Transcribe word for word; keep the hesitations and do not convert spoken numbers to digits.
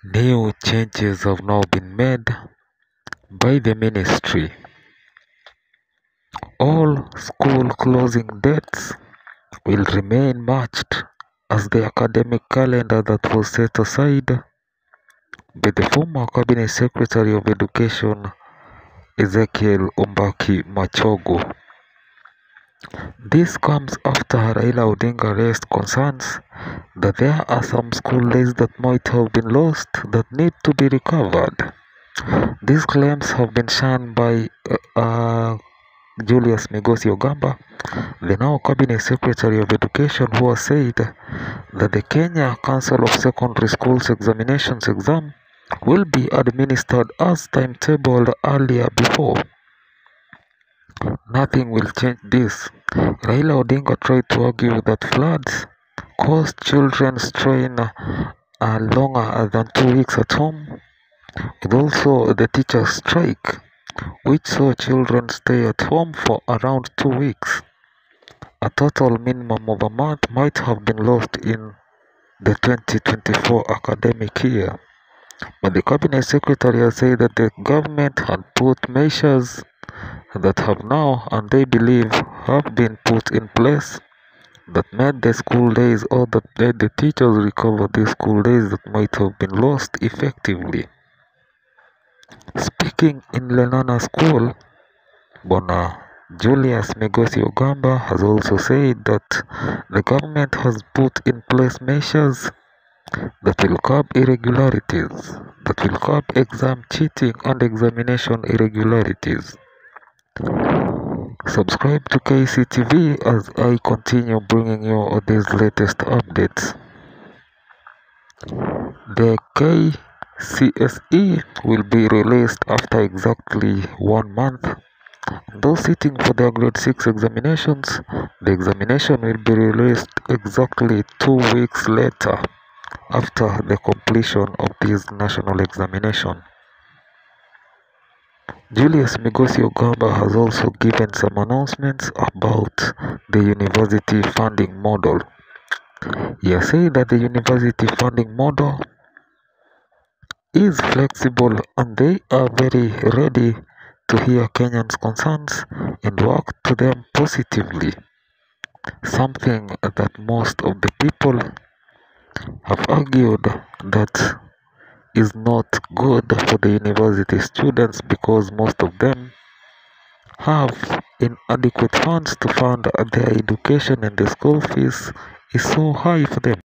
New changes have now been made by the ministry. All school closing dates will remain matched as the academic calendar that was set aside by the former Cabinet Secretary of Education Ezekiel Umbaki Machogu. This comes after Raila Odinga raised concerns that there are some school days that might have been lost that need to be recovered. These claims have been shunned by uh, uh, Julius Migosi Ogamba, the now Cabinet Secretary of Education, who has said that the Kenya Council of Secondary Schools Examinations exam will be administered as timetabled earlier before. Nothing will change this. Raila Odinga tried to argue that floods caused children strain uh, longer than two weeks at home, and also the teachers' strike, which saw children stay at home for around two weeks. A total minimum of a month might have been lost in the twenty twenty-four academic year. But the Cabinet Secretary has said that the government had put measures that have now, and they believe, have been put in place that made the school days or that made the teachers recover these school days that might have been lost effectively. Speaking in Lenana School, Bona Julius Migosi Ogamba has also said that the government has put in place measures that will curb irregularities, that will curb exam cheating and examination irregularities. Subscribe to K C T V as I continue bringing you these latest updates. The K C S E will be released after exactly one month. Those sitting for their grade six examinations, the examination will be released exactly two weeks later after the completion of this national examination. Julius Migosi Ogamba has also given some announcements about the university funding model. He has said that the university funding model is flexible and they are very ready to hear Kenyans' concerns and work to them positively. Something that most of the people have argued that is not good for the university students because most of them have inadequate funds to fund their education and the school fees is so high for them.